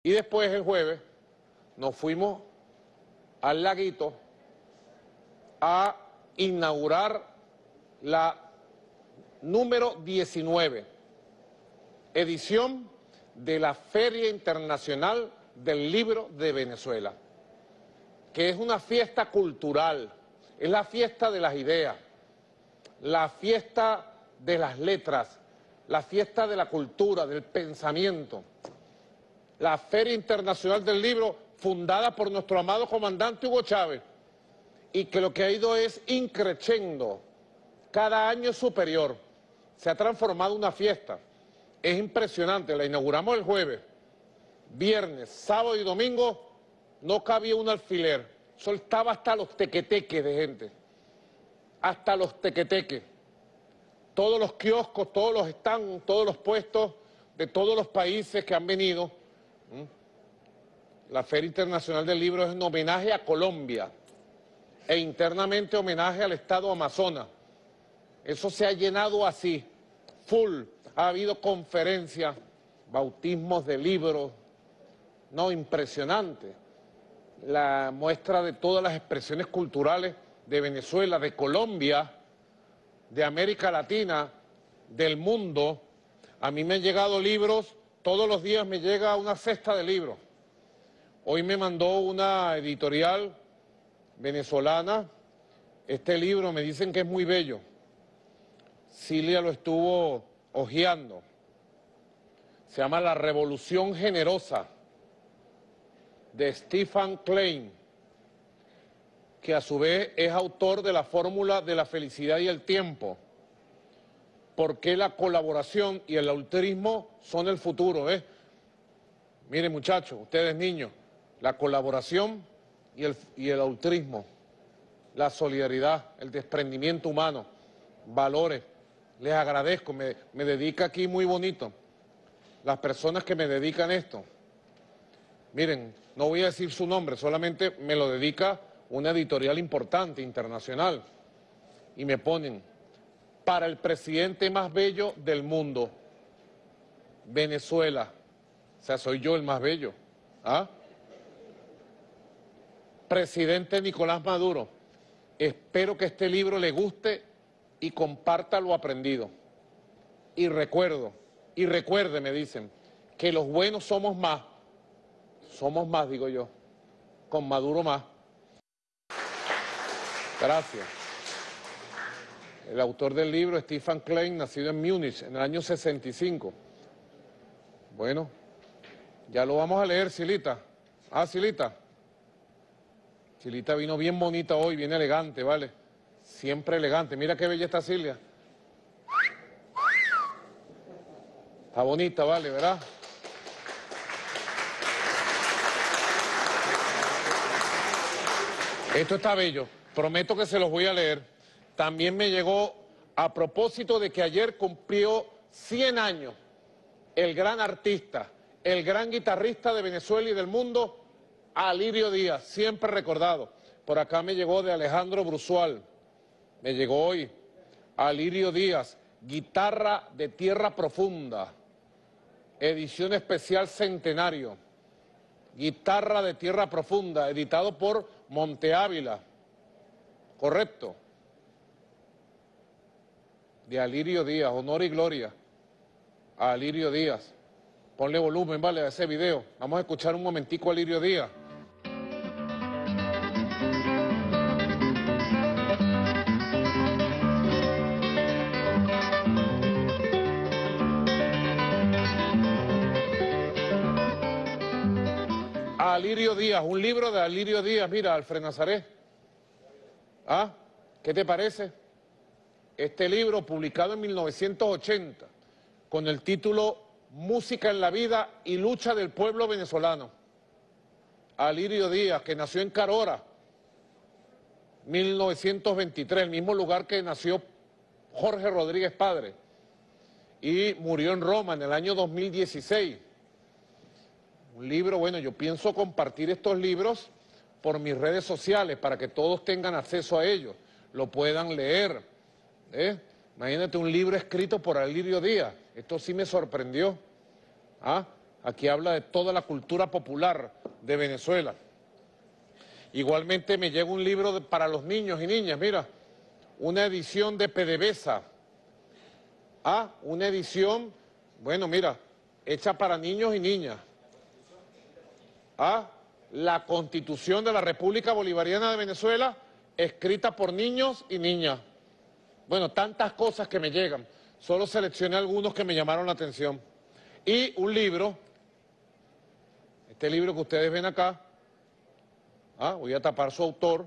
Y después el jueves nos fuimos al Laguito a inaugurar la número 19 edición de la Feria Internacional del Libro de Venezuela, que es una fiesta cultural, es la fiesta de las ideas, la fiesta de las letras, la fiesta de la cultura, del pensamiento. La Feria Internacional del Libro, fundada por nuestro amado comandante Hugo Chávez, y que lo que ha ido es increciendo, cada año es superior, se ha transformado en una fiesta, es impresionante, la inauguramos el jueves, viernes, sábado y domingo, no cabía un alfiler, soltaba hasta los tequeteques de gente, hasta los tequeteques, todos los kioscos, todos los stands, todos los puestos de todos los países que han venido. La Feria Internacional del Libro es un homenaje a Colombia e internamente homenaje al Estado Amazonas. Eso se ha llenado así, full. Ha habido conferencias, bautismos de libros, no, impresionante. La muestra de todas las expresiones culturales de Venezuela, de Colombia, de América Latina, del mundo. A mí me han llegado libros, todos los días me llega una cesta de libros. Hoy me mandó una editorial venezolana este libro, me dicen que es muy bello. Cilia lo estuvo hojeando. Se llama La Revolución Generosa, de Stephen Klein, que a su vez es autor de la fórmula de la felicidad y el tiempo. ¿Por qué la colaboración y el altruismo son el futuro? Miren muchachos, ustedes niños, la colaboración y el altruismo, la solidaridad, el desprendimiento humano, valores. Les agradezco, me dedica aquí muy bonito las personas que me dedican esto. Miren, no voy a decir su nombre, solamente me lo dedica una editorial importante, internacional, y me ponen, para el presidente más bello del mundo, Venezuela. O sea, soy yo el más bello. ¿Ah? Presidente Nicolás Maduro, espero que este libro le guste y comparta lo aprendido. Y recuerde, me dicen, que los buenos somos más, digo yo, con Maduro más. Gracias. El autor del libro, Stephen Klein, nacido en Múnich en el año 65. Bueno, ya lo vamos a leer, Silita. Ah, Silita. Silita vino bien bonita hoy, bien elegante, ¿vale? Siempre elegante. Mira qué bella está Silvia. Está bonita, ¿vale? ¿Verdad? Esto está bello. Prometo que se los voy a leer. También me llegó, a propósito de que ayer cumplió 100 años, el gran artista, el gran guitarrista de Venezuela y del mundo, Alirio Díaz, siempre recordado. Por acá me llegó de Alejandro Brusual, me llegó hoy, Alirio Díaz, guitarra de Tierra Profunda, edición especial centenario, guitarra de Tierra Profunda, editado por Monte Ávila, correcto, de Alirio Díaz, honor y gloria a Alirio Díaz. Ponle volumen, vale, a ese video. Vamos a escuchar un momentico a Alirio Díaz. A Alirio Díaz, un libro de Alirio Díaz, mira, Alfred Nazaret. ¿Ah? ¿Qué te parece? Este libro, publicado en 1980, con el título Música en la vida y lucha del pueblo venezolano. Alirio Díaz, que nació en Carora, 1923, el mismo lugar que nació Jorge Rodríguez Padre, y murió en Roma en el año 2016. Un libro, bueno, yo pienso compartir estos libros por mis redes sociales para que todos tengan acceso a ellos, lo puedan leer. Imagínate un libro escrito por Alirio Díaz, esto sí me sorprendió. ¿Ah? Aquí habla de toda la cultura popular de Venezuela. Igualmente me llega un libro para los niños y niñas, mira, una edición de PDVSA. Una edición, bueno, mira, hecha para niños y niñas. La Constitución de la República Bolivariana de Venezuela, escrita por niños y niñas. Bueno, tantas cosas que me llegan. Solo seleccioné algunos que me llamaron la atención. Y un libro, este libro que ustedes ven acá, voy a tapar su autor.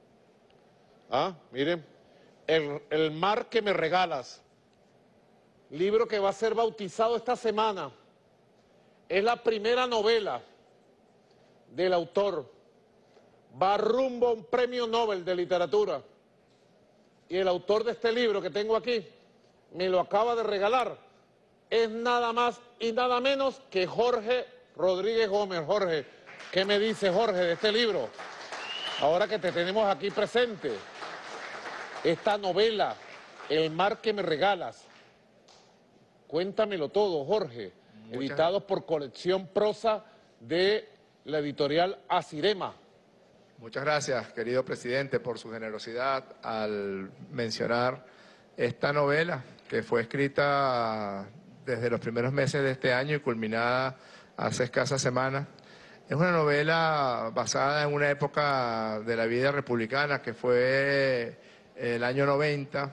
Miren, El mar que me regalas. Libro que va a ser bautizado esta semana. Es la primera novela del autor. Va rumbo a un premio Nobel de literatura. Y el autor de este libro que tengo aquí me lo acaba de regalar. Es nada más y nada menos que Jorge Rodríguez Gómez. Jorge, ¿qué me dice Jorge de este libro? Ahora que te tenemos aquí presente. Esta novela, El mar que me regalas. Cuéntamelo todo, Jorge. Editado por Colección Prosa de la editorial Asirema. Muchas gracias, querido presidente, por su generosidad al mencionar esta novela que fue escrita desde los primeros meses de este año y culminada hace escasas semanas. Es una novela basada en una época de la vida republicana que fue el año 90,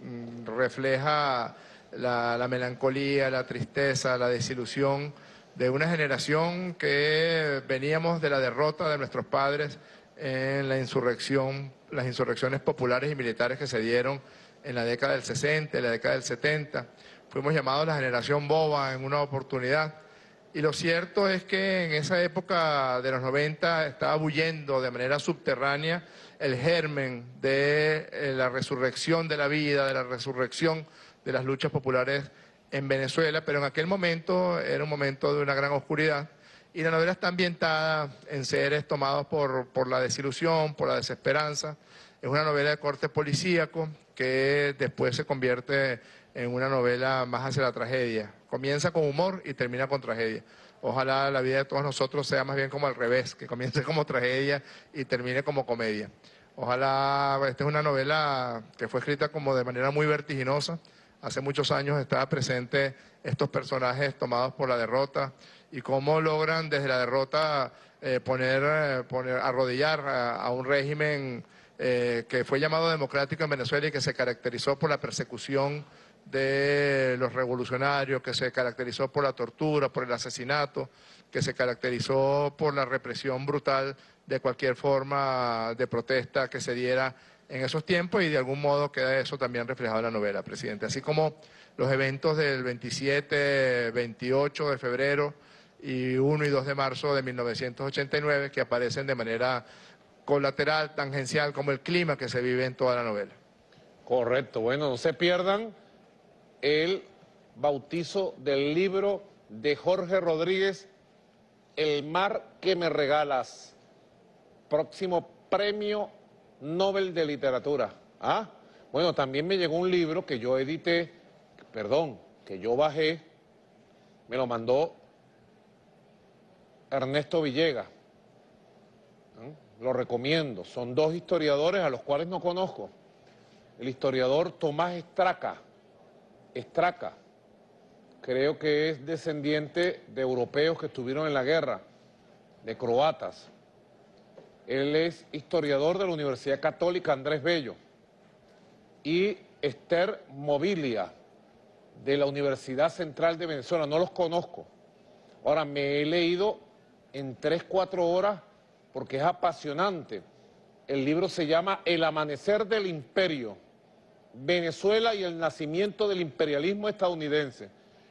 refleja la melancolía, la tristeza, la desilusión de una generación que veníamos de la derrota de nuestros padres en la insurrección, las insurrecciones populares y militares que se dieron en la década del 60, en la década del 70. Fuimos llamados la generación boba en una oportunidad. Y lo cierto es que en esa época de los 90 estaba bullendo de manera subterránea el germen de la resurrección de la vida, de la resurrección de las luchas populares en Venezuela, pero en aquel momento era un momento de una gran oscuridad y la novela está ambientada en seres tomados por la desilusión, por la desesperanza. Es una novela de corte policíaco que después se convierte en una novela más hacia la tragedia. Comienza con humor y termina con tragedia. Ojalá la vida de todos nosotros sea más bien como al revés, que comience como tragedia y termine como comedia. Ojalá, esta es una novela que fue escrita como de manera muy vertiginosa. Hace muchos años estaba presente estos personajes tomados por la derrota y cómo logran desde la derrota arrodillar a un régimen que fue llamado democrático en Venezuela y que se caracterizó por la persecución de los revolucionarios, que se caracterizó por la tortura, por el asesinato, que se caracterizó por la represión brutal de cualquier forma de protesta que se diera en esos tiempos y de algún modo queda eso también reflejado en la novela, presidente. Así como los eventos del 27, 28 de febrero y 1 y 2 de marzo de 1989 que aparecen de manera colateral, tangencial, como el clima que se vive en toda la novela. Correcto, bueno, no se pierdan el bautizo del libro de Jorge Rodríguez, El mar que me regalas, próximo premio Nobel de Literatura. Bueno, también me llegó un libro que yo edité, que yo bajé, me lo mandó Ernesto Villegas. Lo recomiendo, son dos historiadores a los cuales no conozco. El historiador Tomás Estraca, creo que es descendiente de europeos que estuvieron en la guerra, de croatas. Él es historiador de la Universidad Católica Andrés Bello. Y Esther Mobilia, de la Universidad Central de Venezuela, no los conozco. Ahora, me he leído en 3-4 horas porque es apasionante. El libro se llama El amanecer del imperio, Venezuela y el nacimiento del imperialismo estadounidense,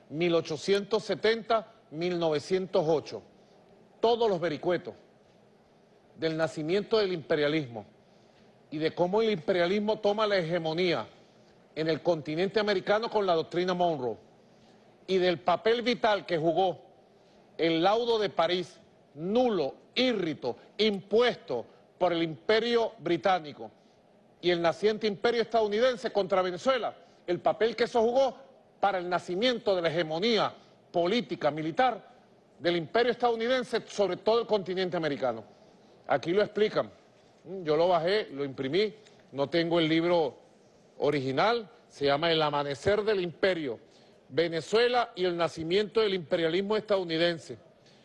1870-1908. Todos los vericuetos del nacimiento del imperialismo y de cómo el imperialismo toma la hegemonía en el continente americano con la doctrina Monroe y del papel vital que jugó el laudo de París, nulo, írrito, impuesto por el imperio británico y el naciente imperio estadounidense contra Venezuela, el papel que eso jugó para el nacimiento de la hegemonía política, militar del imperio estadounidense sobre todo el continente americano. Aquí lo explican. Yo lo bajé, lo imprimí, no tengo el libro original, se llama El amanecer del imperio, Venezuela y el nacimiento del imperialismo estadounidense,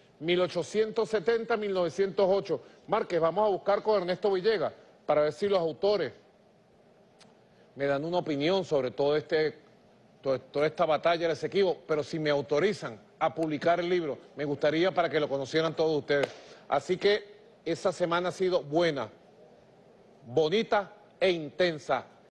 1870-1908. Márquez, vamos a buscar con Ernesto Villegas para ver si los autores me dan una opinión sobre toda esta batalla del Esequibo, pero si me autorizan a publicar el libro, me gustaría para que lo conocieran todos ustedes. Así que esa semana ha sido buena, bonita e intensa.